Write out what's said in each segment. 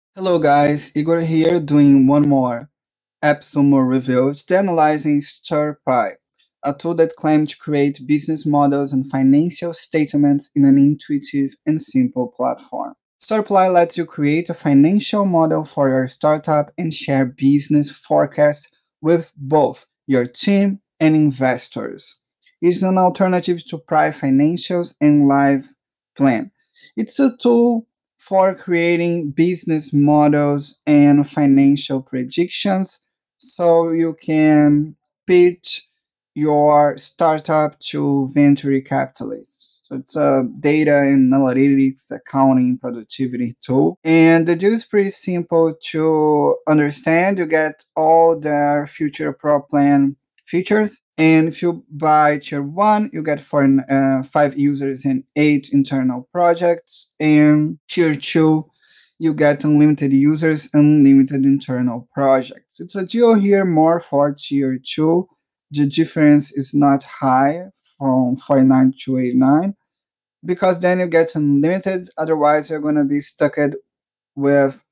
Hello guys, Igor here doing one more AppSumo review. Today analyzing Sturppy, a tool that claims to create business models and financial statements in an intuitive and simple platform. Sturppy lets you create a financial model for your startup and share business forecasts with both your team and investors. It's an alternative to prior financials and live plan. It's a tool for creating business models and financial predictions so you can pitch your startup to venture capitalists. So it's a data and analytics, accounting, productivity tool. And the deal is pretty simple to understand. You get all their future pro plan features. And if you buy tier 1, you get for 5 users and 8 internal projects. And tier 2, you get unlimited users, unlimited internal projects. It's a deal here more for tier 2. The difference is not high from 49 to 89 because then you get unlimited. Otherwise, you're going to be stuck with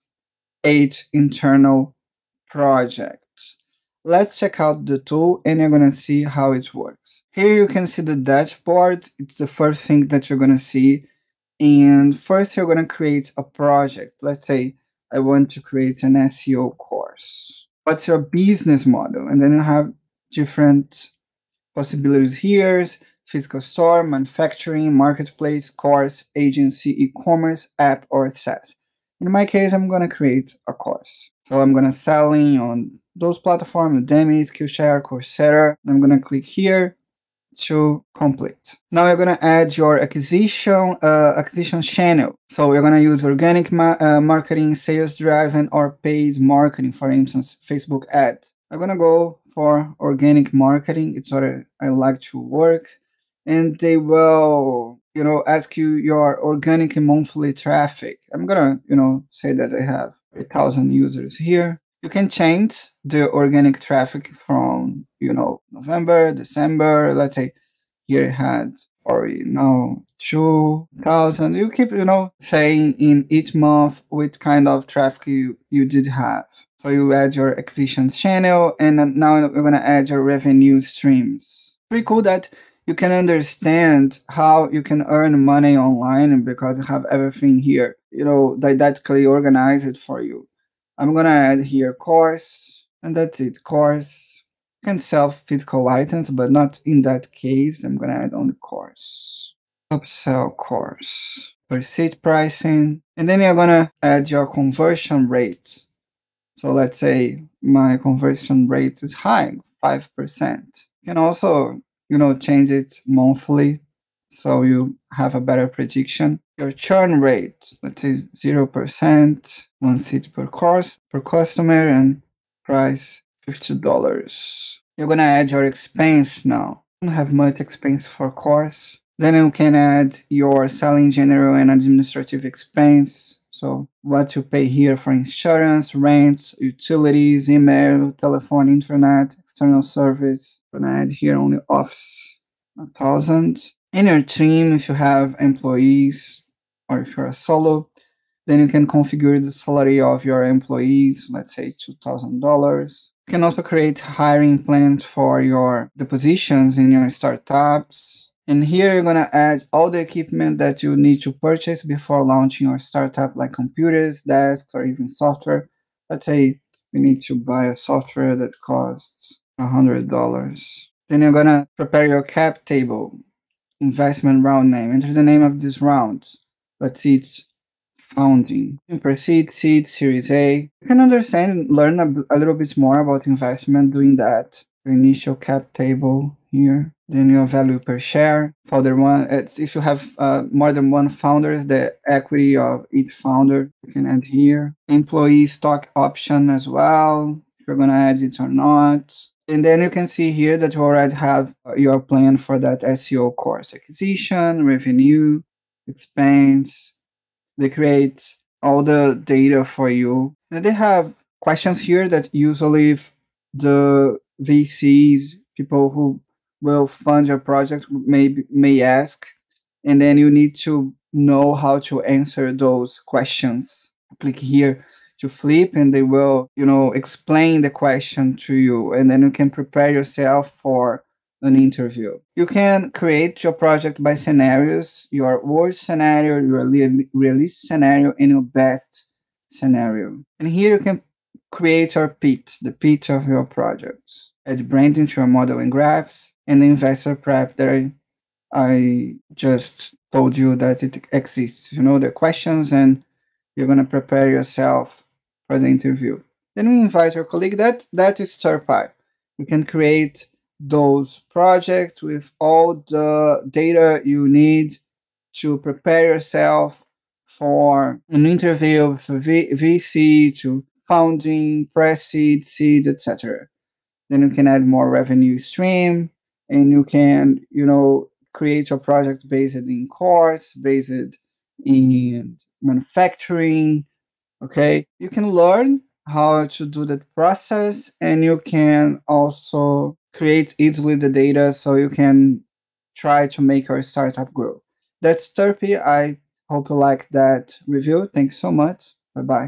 8 internal projects. Let's check out the tool and you're going to see how it works. Here you can see the dashboard. It's the first thing that you're going to see. And first you're going to create a project. Let's say I want to create an SEO course. What's your business model? And then you have different possibilities here: physical store, manufacturing, marketplace, course, agency, e-commerce, app, or SaaS. In my case, I'm going to create a course. So I'm going to selling on those platforms: Udemy, Skillshare, Coursera. I'm going to click here to complete. Now you're going to add your acquisition channel. So you're going to use organic marketing, sales driven, or paid marketing, for instance, Facebook ads. I'm going to go for organic marketing. It's what I like to work. And they will, ask you your organic monthly traffic. I'm going to, say that I have 1,000 users here. You can change the organic traffic from, November, December. Let's say here it had already now 2,000. You keep, saying in each month which kind of traffic you did have. So you add your acquisitions channel, and now you're going to add your revenue streams. Pretty cool that you can understand how you can earn money online because you have everything here, didactically organized for you. I'm going to add here course, and that's it, course. You can sell physical items, but not in that case. I'm going to add on the course. Upsell course. Per seat pricing. And then you're going to add your conversion rate. So let's say my conversion rate is high, 5%. You can also, change it monthly so you have a better prediction. Your churn rate, let's say 0%, 1 seat per course, per customer, and price $50. You're gonna add your expense now. You don't have much expense for course. Then you can add your selling, general, and administrative expense. So what you pay here for insurance, rent, utilities, email, telephone, internet, external service. I'm gonna add here only office, 1,000. In your team, if you have employees or if you're a solo, then you can configure the salary of your employees, let's say $2,000. You can also create hiring plans for the positions in your startups. And here you're going to add all the equipment that you need to purchase before launching your startup, like computers, desks, or even software. Let's say we need to buy a software that costs $100. Then you're going to prepare your cap table, investment round name. Enter the name of this round. Let's see, it's founding. Proceed, seed, series A. You can understand and learn a little bit more about investment doing that. Your initial cap table here. Then your value per share. Founder one. It's if you have more than one founder, the equity of each founder you can add here. Employee stock option as well, if you're gonna add it or not. And then you can see here that you already have your plan for that SEO course: acquisition, revenue, expense. They create all the data for you. And they have questions here that usually the VCs, people who will fund your project, may ask. And then you need to know how to answer those questions. Click here to flip, and they will, explain the question to you, and then you can prepare yourself for an interview. You can create your project by scenarios, your worst scenario, your realistic scenario, and your best scenario. And here you can create your pitch, the pitch of your project. Add branding to your model and graphs, and the investor prep that I just told you that it exists. You know the questions, and you're gonna prepare yourself for the interview. Then we invite your colleague. That is Sturppy. You can create those projects with all the data you need to prepare yourself for an interview with a VC, to founding, pre-seed, seed, etc. Then you can add more revenue stream, and you can, create your project based in course, based in manufacturing. Okay, you can learn how to do that process, and you can also create easily the data so you can try to make your startup grow. That's Sturppy. I hope you like that review. Thanks so much. Bye bye.